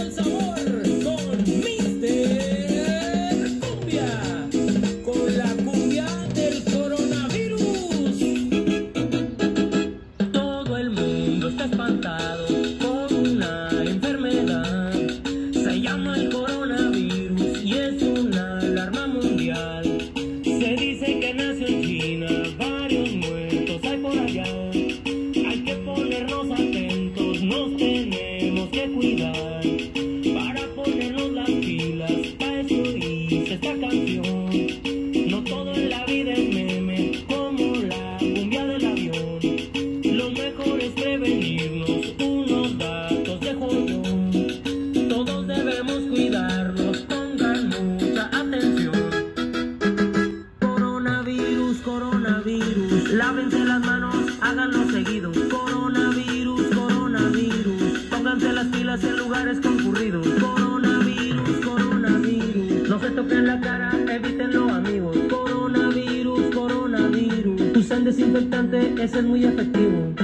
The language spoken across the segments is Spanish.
el sabor con Mister Cumbia, con la cumbia del coronavirus. Todo el mundo está espantado con una enfermedad. Se llama el coronavirus y es una alarma mundial. Se dice que nació en China, varios muertos hay por allá. Hay que ponernos atentos, nos tenemos que cuidar. Para ponernos las pilas, pa' eso hice esta canción. No todo en la vida es meme, como la cumbia del avión. Lo mejor es prevenirnos, unos datos dejo yo. Todos debemos cuidarnos, pongan mucha atención. Coronavirus, coronavirus, lávense las manos, háganlo seguido. Coronavirus, coronavirus, pónganse las pilas en lugares concurridos. Coronavirus, coronavirus, no se toquen la cara, evítenlo amigos. Coronavirus, coronavirus, usen desinfectante, ese es muy efectivo.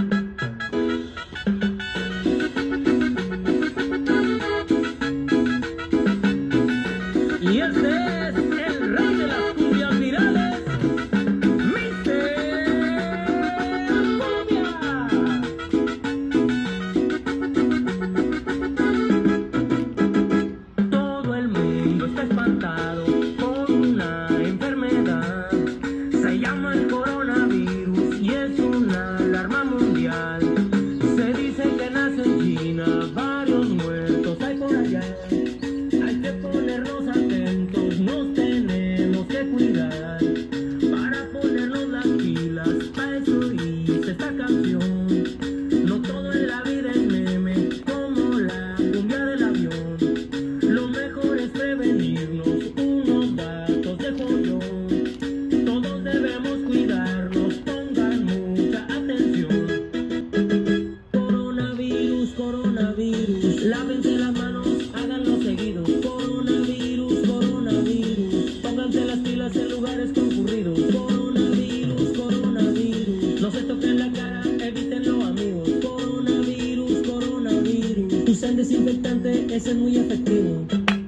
Y este es el rey de las cumbias virales, Mister Cumbia. Todo el mundo está espantado con una enfermedad. Se llama el coronavirus y es una alarma mundial. Se dice que nace en China, varios muertos hay por allá. Hay que ponernos atentos, nos tenemos que cuidar. Para ponernos las pilas, pa' eso hice esta canción. No todo en la vida es meme, como la cumbia del avión. Lo mejor es prevenirnos, unos datos dejo yo. Todos debemos cuidarnos, pongan mucha atención. Coronavirus, coronavirus, lávense las manos, háganlo seguido. Coronavirus, coronavirus, pónganse las pilas en lugares concurridos. Coronavirus, coronavirus, no se toquen la cara, evítenlo amigos. Coronavirus, coronavirus, usen desinfectante, ese es muy efectivo.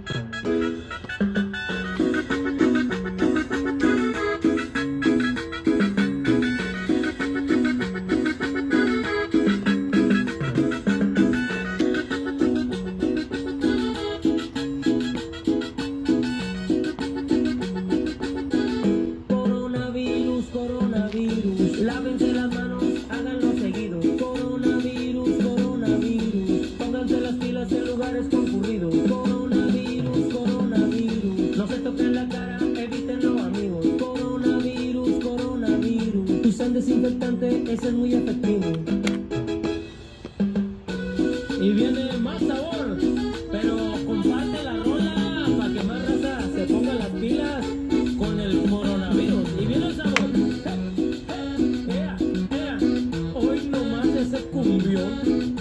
Coronavirus, coronavirus, lávense las manos, háganlo seguido. Coronavirus, coronavirus, pónganse las pilas en lugares concurridos. Coronavirus, coronavirus, no se toquen la cara, evítenlo amigos. Coronavirus, coronavirus, usen desinfectante, ese es muy efectivo. Y viene más sabor, pero comparte la rola para que más raza se ponga las pilas con el coronavirus. Y viene el sabor. Hoy nomás ese cumbión.